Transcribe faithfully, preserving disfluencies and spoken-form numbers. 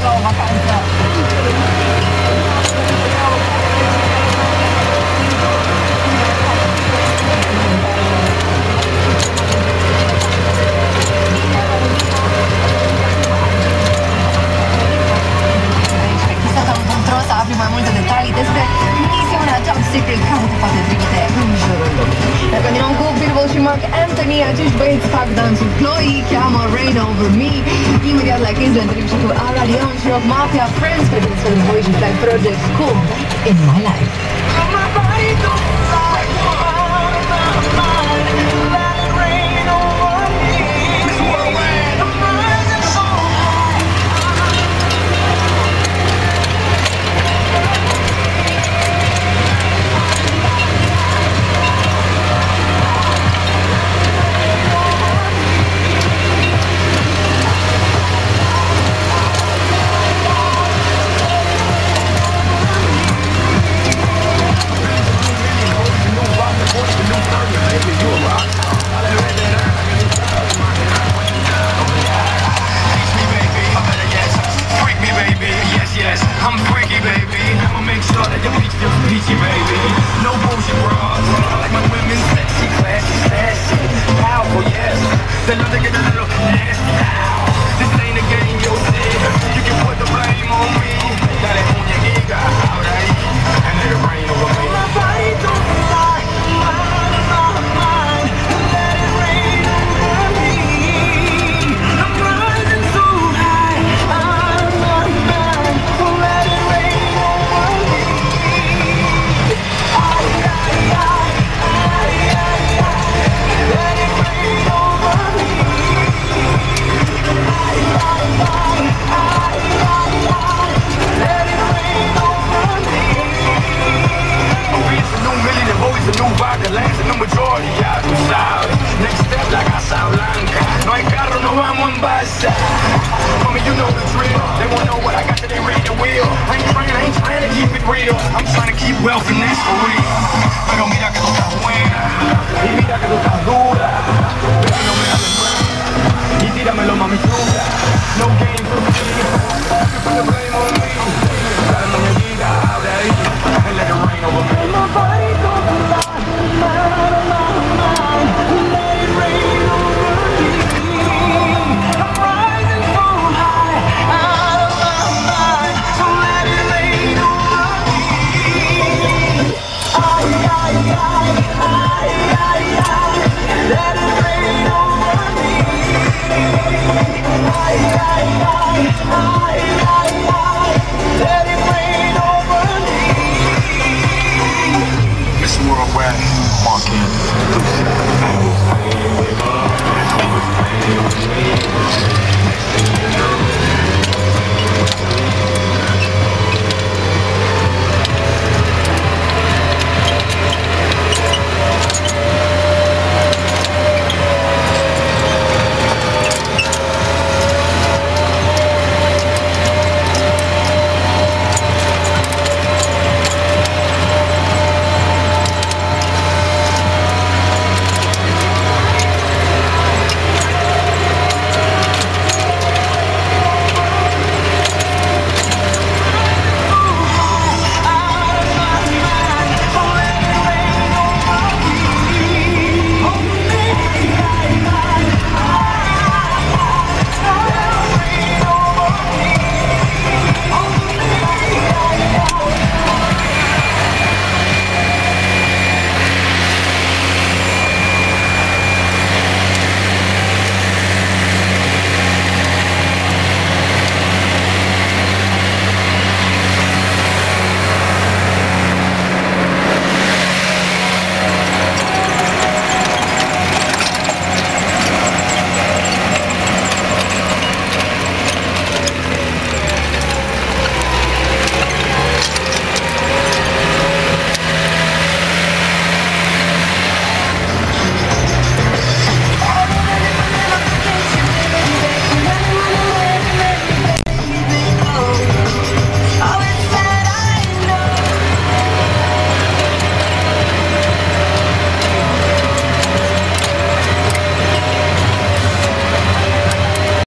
Ciao, vacanza. Mai multe detalii despre misiunea Top Secret care te poate trimite în jurul lumii. Dar continuăm cu Pitbull și Marc Anthony. Acești băieți fac dansul Chloe, cheamă Rain Over Me. Imediat la Kiss le întâlnim și cu Ara Leon și Rock Mafia, Friends, pe despre voi și Flag Project cu In My Life. Homie, you know the drill. They won't know what I got till they read the wheel. I ain't trying, I ain't trying to keep it real. I'm trying to keep wealth and that's for real. Pero mira que tú estás buena y mira que tú estás dura. Pero no me hables mal y tíramelo, mami chula. No game for me. You put the blame on me.